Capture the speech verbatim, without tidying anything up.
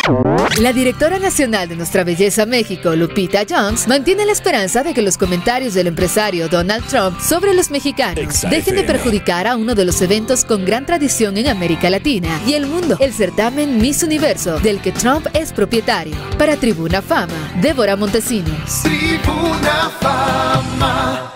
La directora nacional de Nuestra Belleza México, Lupita Jones, mantiene la esperanza de que los comentarios del empresario Donald Trump sobre los mexicanos dejen de perjudicar a uno de los eventos con gran tradición en América Latina y el mundo, el certamen Miss Universo, del que Trump es propietario. Para Tribuna Fama, Débora Montesinos. Tribuna Fama.